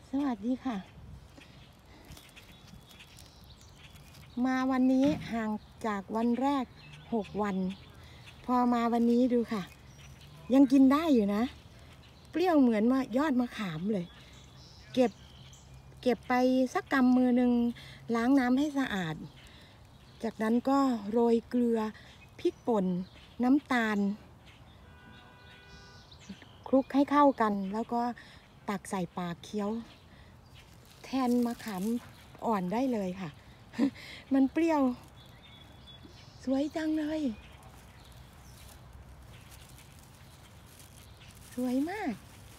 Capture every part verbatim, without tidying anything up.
สวัสดีค่ะมาวันนี้ห่างจากวันแรกหกวันพอมาวันนี้ดูค่ะยังกินได้อยู่นะเปรี้ยวเหมือนมายอดมะขามเลยเก็บเก็บไปสักกำมือหนึ่งล้างน้ำให้สะอาดจากนั้นก็โรยเกลือพริกป่นน้ำตาลคลุกให้เข้ากันแล้วก็ตักใส่ปากเคี้ยวแทนมะขามอ่อนได้เลยค่ะ มันเปรี้ยวสวยจังเลยสวยมาก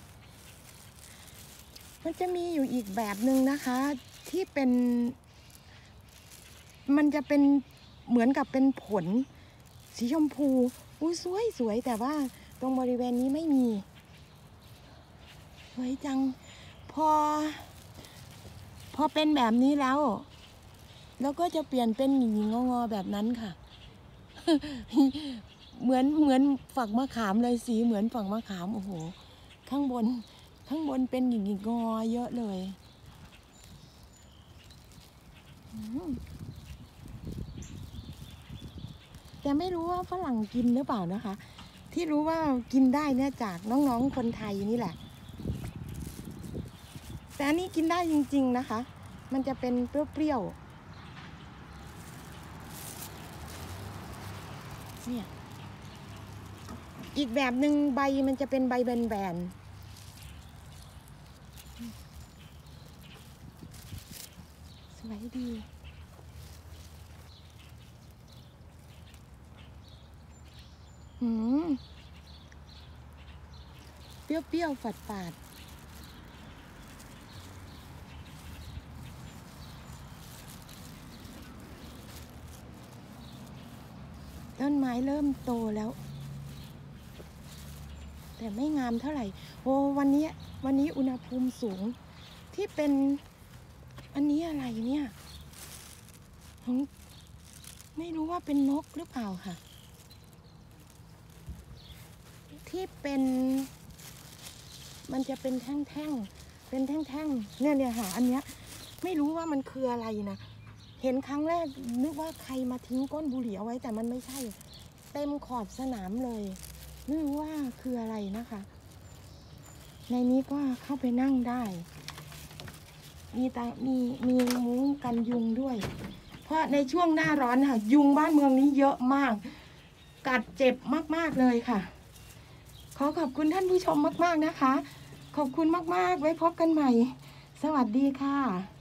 มันจะมีอยู่อีกแบบหนึ่งนะคะที่เป็นมันจะเป็นเหมือนกับเป็นผลสีชมพูอุ้ยสวยสวยแต่ว่าตรงบริเวณนี้ไม่มีสวยจังพอพอเป็นแบบนี้แล้วแล้วก็จะเปลี่ยนเป็นหงิงงอๆแบบนั้นค่ะ เหมือนเหมือนฝักมะขามเลยสีเหมือนฝักมะขามโอ้โหข้างบนข้างบนเป็นหงิงงอเยอะเลยแต่ไม่รู้ว่าฝรั่งกินหรือเปล่านะคะที่รู้ว่ากินได้เนี่ยจากน้องๆคนไทยนี่แหละแต่อันนี้กินได้จริงๆนะคะมันจะเป็นเปรี้ยวๆเนี่ยอีกแบบหนึ่งใบมันจะเป็นใบแบนๆสวยดีอืมเปรี้ยวๆฝาดๆต้นไม้เริ่มโตแล้วแต่ไม่งามเท่าไหร่โอ้วันนี้วันนี้อุณหภูมิสูงที่เป็นอันนี้อะไรเนี่ยผมไม่รู้ว่าเป็นนกหรือเปล่าค่ะที่เป็นมันจะเป็นแท่งๆเป็นแท่งๆเนี่ยเนี่ยค่ะอันเนี้ยไม่รู้ว่ามันคืออะไรนะเห็นครั้งแรกนึกว่าใครมาทิ้งก้นบุหรี่เอาไว้แต่มันไม่ใช่เต็มขอบสนามเลยไม่รู้ว่าคืออะไรนะคะในนี้ก็เข้าไปนั่งได้มีตามีมีมุ้งกันยุงด้วยเพราะในช่วงหน้าร้อนค่ะยุงบ้านเมืองนี้เยอะมากกัดเจ็บมากๆเลยค่ะขอขอบคุณท่านผู้ชมมากๆนะคะขอบคุณมากๆไว้พบกันใหม่สวัสดีค่ะ